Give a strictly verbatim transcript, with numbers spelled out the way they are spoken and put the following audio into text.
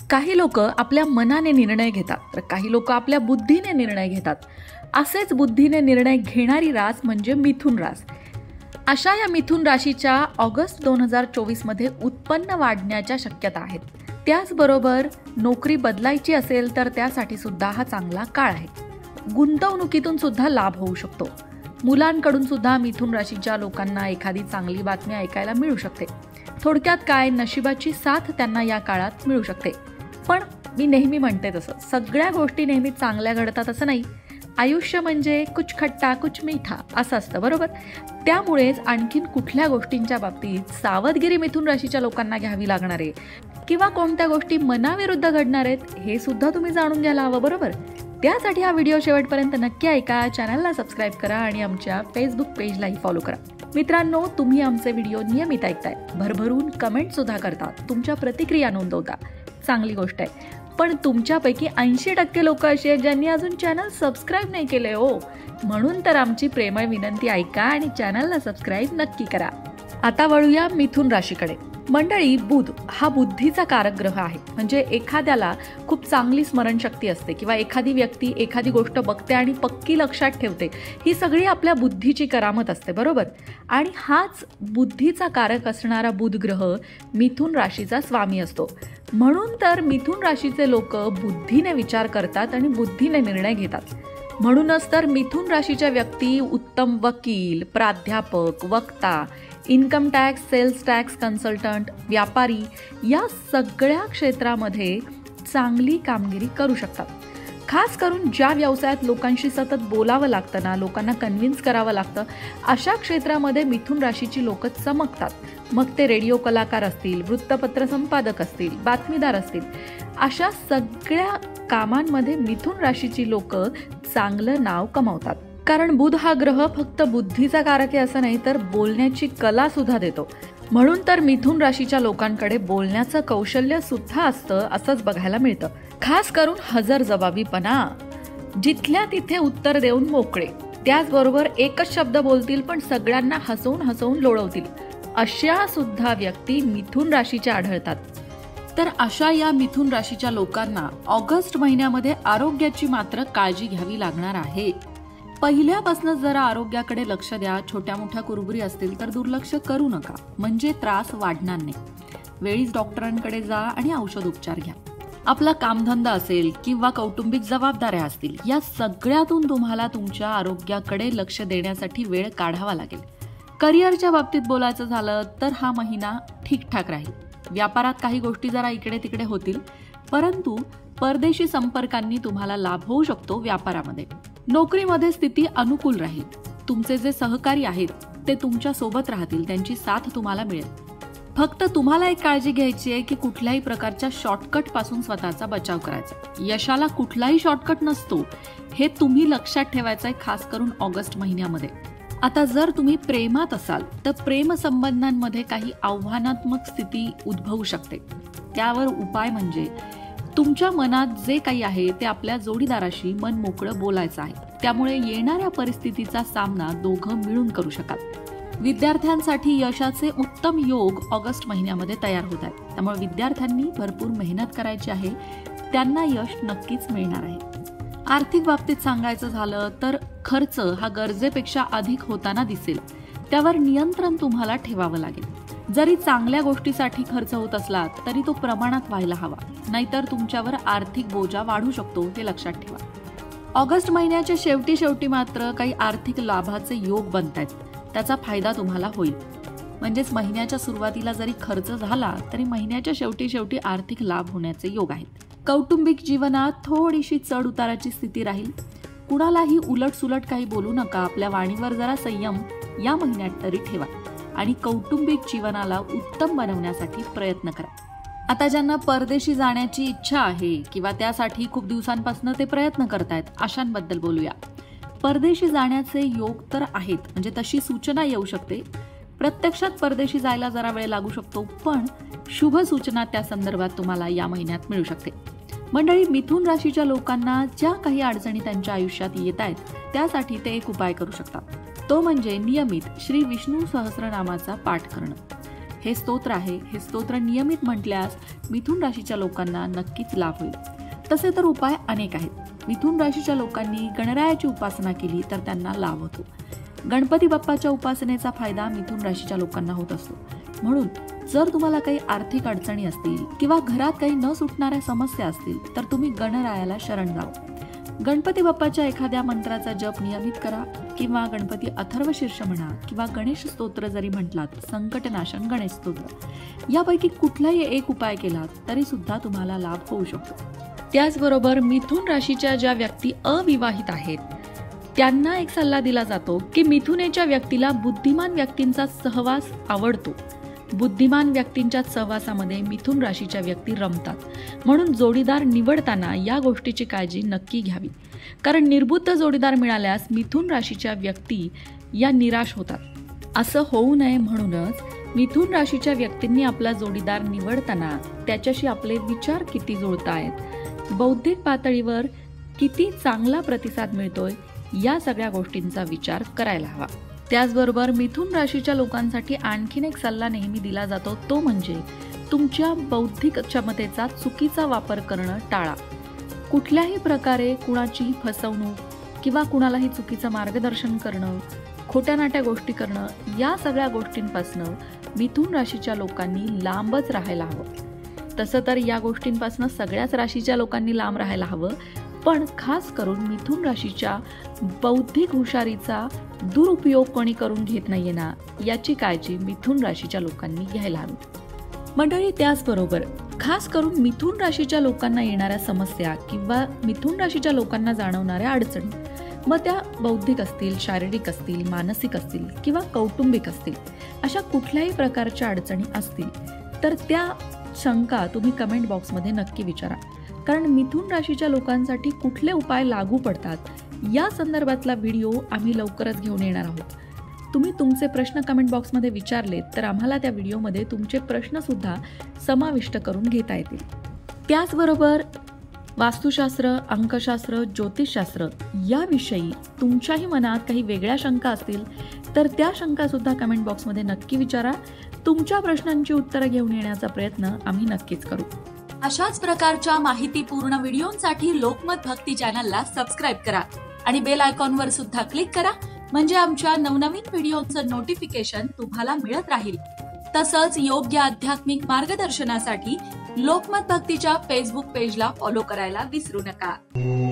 काही लोक आपल्या मनाने निर्णय घेतात तर काही लोक आपल्या बुद्धीने निर्णय घेतात. असेच बुद्धीने निर्णय घेणारी रास म्हणजे मिथुन रास. अशा या मिथुन राशीच्या ऑगस्ट दोन हजार चोवीस मध्ये उत्पन्न वाढण्याच्या शक्यता आहेत. त्याचबरोबर नोकरी बदलायची असेल तर त्यासाठी सुद्धा हा चांगला काळ आहे. गुंतवणुकीतून सुद्धा लाभ होऊ शकतो. मुलांकडून सुद्धा मिथुन राशीच्या लोकांना एखादी चांगली बातमी ऐकायला मिळू शकते. थोडक्यात काय, नशिबाची साथ त्यांना या काळात मिळू शकते. पण मी नेहमी म्हणते तसं सगळ्या गोष्टी नेहमी चांगल्या घडतात असं नाही. आयुष्य म्हणजे कुछ खट्टा कुछ मीठा असं असतं, बरोबर. त्यामुळेच आणखीन कुठल्या गोष्टींच्या बाबतीत सावधगिरी मिथुन राशीच्या लोकांना घ्यावी लागणार आहे किंवा कोणत्या गोष्टी मनाविरुद्ध घडणार आहेत हे सुद्धा तुम्ही जाणून घ्यायला हवं, बरोबर. त्यासाठी हा व्हिडिओ शेवटपर्यंत नक्की ऐका, चॅनलला सबस्क्राईब करा आणि आमच्या फेसबुक पेजलाही फॉलो करा. मित्रांनो, तुम्ही आमचे व्हिडिओ नियमित ऐकताय, भरभरून कमेंट सुद्धा करता, तुमच्या प्रतिक्रिया नोंदवता, चांगली गोष्ट आहे. पण तुमच्यापैकी ऐंशी टक्के लोक अशी आहेत ज्यांनी अजून चॅनल सबस्क्राईब नाही केले हो. म्हणून तर आमची प्रेमळ विनंती ऐका आणि चॅनलला सबस्क्राईब नक्की करा. आता वळूया मिथुन राशीकडे. मंडळी, बुध हा बुद्धीचा कारक ग्रह आहे. म्हणजे एखाद्याला खूप चांगली स्मरणशक्ती असते किंवा एखादी व्यक्ती एखादी गोष्ट बघते आणि पक्की लक्षात ठेवते. ही सगळी आपल्या बुद्धीची करामत असते, बरोबर. आणि हाच बुद्धीचा कारक असणारा बुध ग्रह मिथुन राशीचा स्वामी असतो. म्हणून तर मिथुन राशीचे लोक बुद्धीने विचार करतात आणि बुद्धीने निर्णय घेतात. म्हणूनच तर मिथुन राशीच्या व्यक्ती उत्तम वकील, प्राध्यापक, वक्ता, income tax, sales tax consultant, व्यापारी या सगळ्या क्षेत्रामध्ये चांगली कामगिरी करू शकतात. खास करून ज्या व्यवसायात लोकांशी सतत बोलावं लागतं ना, लोकांना कन्व्हिन्स करावं लागतं, अशा क्षेत्रामध्ये मिथुन राशीची लोक चमकतात. मग ते रेडिओ कलाकार असतील, वृत्तपत्र संपादक असतील, बातमीदार असतील, अशा सगळ्या कामांमध्ये मिथुन राशीची लोक चांगलं नाव कमावतात. कारण बुध हा ग्रह फक्त बुद्धीचा कारक आहे असं नाही, तर बोलण्याची कला सुद्धा देतो. म्हणून तर मिथुन राशीच्या लोकांकडे बोलण्याचं कौशल्य सुद्धा असतं असंच बघायला मिळतं. खास करून हजरजबाबीपणा, जिथल्या तिथे उत्तर देऊन मोकळे, त्याचबरोबर एकच शब्द बोलतील पण सगळ्यांना हसवून हसवून लोळवतील, अशा सुद्धा व्यक्ती मिथुन राशीच्या आढळतात. तर अशा या मिथुन राशीच्या लोकांना ऑगस्ट महिन्यामध्ये आरोग्याची मात्र काळजी घ्यावी लागणार आहे. पहिल्यापासूनच जरा आरोग्याकडे लक्ष द्या. छोट्या मोठ्या कुरबुरी असतील तर दुर्लक्ष करू नका, म्हणजे त्रास वाढणार नाही. वेळीच डॉक्टरांकडे जा आणि औषध उपचार घ्या. आपला कामधंदा असेल किंवा कौटुंबिक जबाबदाऱ्या असतील, या सगळ्यातून तुम्हाला तुमच्या आरोग्याकडे लक्ष देण्यासाठी वेळ काढावा लागेल. करिअरच्या बाबतीत बोलायचं झालं तर हा महिना ठीकठाक राहील. व्यापारात काही गोष्टी जरा इकडे तिकडे होतील, परंतु परदेशी संपर्कांनी तुम्हाला लाभ होऊ शकतो व्यापारामध्ये. नोकरीमध्ये स्थिती अनुकूल राहील. तुमचे जे सहकारी आहेत ते तुमच्या सोबत राहतील, त्यांची साथ तुम्हाला मिळेल. फक्त तुम्हाला एक काळजी घ्यायची आहे की कुठल्याही प्रकारच्या शॉर्टकट पासून स्वतःचा बचाव करायचा. यशाला कुठलाही शॉर्टकट नसतो, हे तुम्ही लक्षात ठेवायचं आहे, खास करून ऑगस्ट महिन्यामध्ये. आता जर तुम्ही प्रेमात असाल तर प्रेम संबंधांमध्ये काही आव्हानात्मक स्थिती उद्भवू शकते. त्यावर उपाय म्हणजे तुमच्या मनात जे काही आहे ते आपल्या जोडीदाराशी मन मोकळं बोलायचं आहे. त्यामुळे येणाऱ्या परिस्थितीचा सामना दोघं मिळून करू शकाल. विद्यार्थ्यांसाठी यशाचे उत्तम योग ऑगस्ट महिन्यामध्ये तयार होत आहेत. त्यामुळे विद्यार्थ्यांनी भरपूर मेहनत करायची आहे, त्यांना यश नक्कीच मिळणार आहे. आर्थिक बाबतीत सांगायचं झालं तर खर्च हा गरजेपेक्षा अधिक होताना दिसेल. त्यावर नियंत्रण तुम्हाला ठेवावं लागेल. जरी चांगल्या गोष्टीसाठी खर्च होत असला तरी तो प्रमाणात व्हायला हवा, नाहीतर तुमच्यावर आर्थिक बोजा वाढू शकतो, हे लक्षात ठेवा. ऑगस्ट महिन्याच्या शेवटी शेवटी मात्र काही आर्थिक लाभाचे योग बनतायत. त्याचा फायदा तुम्हाला होईल. म्हणजेच महिन्याच्या सुरुवातीला जरी खर्च झाला तरी महिन्याच्या शेवटी शेवटी आर्थिक लाभ होण्याचे योग आहेत. कौटुंबिक जीवनात थोडीशी चढ उताराची स्थिती राहील. कुणालाही उलट सुलट काही बोलू नका. आपल्या वाणीवर जरा संयम या महिन्यात तरी ठेवा आणि कौटुंबिक जीवनाला उत्तम बनवण्यासाठी प्रयत्न करा. आता ज्यांना परदेशी जाण्याची इच्छा आहे किंवा त्यासाठी खूप दिवसांपासून ते प्रयत्न करतायत, अशांबद्दल बोलूया. परदेशी जाण्याचे योग तर आहेत, म्हणजे तशी सूचना येऊ शकते. प्रत्यक्षात परदेशी जायला जरा वेळ लागू शकतो, पण शुभ सूचना त्या संदर्भात तुम्हाला या महिन्यात मिळू शकते. मंडळी, मिथुन राशीच्या लोकांना ज्या काही अडचणी त्यांच्या आयुष्यात येत आहेत त्यासाठी ते एक उपाय करू शकतात. तो म्हणजे नियमित श्री विष्णू सहस्रनामाचा पाठ करणं. हे स्तोत्र आहे. हे स्तोत्र नियमित म्हटल्यास मिथुन राशीच्या लोकांना नक्कीच लाभ होईल. तसे तर उपाय अनेक आहेत. मिथुन राशीच्या लोकांनी गणरायाची उपासना केली तर त्यांना लाभ होतो. गणपती बाप्पाच्या उपासनेचा फायदा मिथुन राशीच्या लोकांना होत असतो. म्हणून जर तुम्हाला काही आर्थिक अडचणी असतील किंवा घरात काही न सुटणाऱ्या समस्या असतील तर तुम्ही गणरायाला शरण जावं. गणपती बाप्पाच्या एखाद्या मंत्राचा जप नियमित करा किंवा गणपती अथर्वशीर्ष म्हणा किंवा गणेश स्तोत्र जरी म्हटलात, संकटनाशन गणेश स्तोत्र, यापैकी कुठलाही एक उपाय केलात तरी सुद्धा तुम्हाला लाभ होऊ शकतो. त्याचबरोबर मिथुन राशीच्या ज्या व्यक्ती अविवाहित आहेत त्यांना एक सल्ला दिला जातो की मिथुनेच्या व्यक्तीला बुद्धिमान व्यक्तींचा सहवास आवडतो. बुद्धिमान व्यक्तींच्या सहवासामध्ये मिथुन राशीच्या व्यक्ती रमतात. म्हणून जोडीदार निवडताना या गोष्टीची काळजी नक्की घ्यावी. कारण निर्बुद्ध जोडीदार मिळाल्यास मिथुन राशीच्या व्यक्ती या निराश होतात. असं होऊ नये म्हणूनच मिथुन राशीच्या व्यक्तींनी आपला जोडीदार निवडताना त्याच्याशी आपले विचार किती जुळतायत, बौद्धिक पातळीवर किती चांगला प्रतिसाद मिळतोय, या सगळ्या गोष्टींचा विचार करायला हवा. त्याचबरोबर मिथुन राशीच्या लोकांसाठी आणखीन एक सल्ला नेहमी दिला जातो, तो म्हणजे तुमच्या बौद्धिक क्षमतेचा चुकीचा वापर करणं टाळा. कुठल्याही प्रकारे कुणाची फसवणूक किंवा कुणालाही चुकीचं मार्गदर्शन करणं, खोट्या नाट्या गोष्टी करणं, या सगळ्या गोष्टींपासून मिथुन राशीच्या लोकांनी लांबच राहायला हवं. तसं तर या गोष्टींपासून सगळ्याच राशीच्या लोकांनी लांब राहायला हवं, पण खास करून मिथुन राशीच्या बौद्धिक हुशारीचा दुरुपयोग कोणी करून घेत नाहीये ना, याची काळजी मिथुन राशीच्या लोकांनी घ्यायला हवी. मंडळी, त्याचबरोबर खास करून मिथुन राशीच्या लोकांना येणाऱ्या समस्या किंवा मिथुन राशीच्या लोकांना जाणवणाऱ्या अडचणी, मग त्या बौद्धिक असतील, शारीरिक असतील, मानसिक असतील किंवा कौटुंबिक असतील, अशा कुठल्याही प्रकारच्या अडचणी असतील तर त्या शंका तुम्ही कमेंट बॉक्समध्ये नक्की विचारा. कारण मिथुन राशीच्या लोकांसाठी कुठले उपाय लागू पडतात या संदर्भातला व्हिडिओ आम्ही लवकरच घेऊन येणार आहोत. तुम्ही तुमचे प्रश्न कमेंट बॉक्समध्ये विचारलेत तर आम्हाला त्या व्हिडिओमध्ये तुमचे प्रश्नसुद्धा समाविष्ट करून घेता येतील. त्याचबरोबर वास्तुशास्त्र, अंकशास्त्र, ज्योतिषशास्त्र याविषयी तुमच्याही मनात काही वेगळ्या शंका असतील तर त्या शंकासुद्धा कमेंट बॉक्समध्ये नक्की विचारा. तुमच्या प्रश्नांची उत्तरं घेऊन येण्याचा प्रयत्न आम्ही नक्कीच करू. अशाच प्रकारच्या माहितीपूर्ण व्हिडिओंसाठी लोकमत भक्ती चॅनलला सबस्क्राईब करा आणि बेल आयकॉनवर सुद्धा क्लिक करा, म्हणजे आमच्या नवनवीन व्हिडिओचं नोटिफिकेशन तुम्हाला मिळत राहील. तसंच योग्य आध्यात्मिक मार्गदर्शनासाठी लोकमत भक्तीच्या फेसबुक पेजला फॉलो करायला विसरू नका.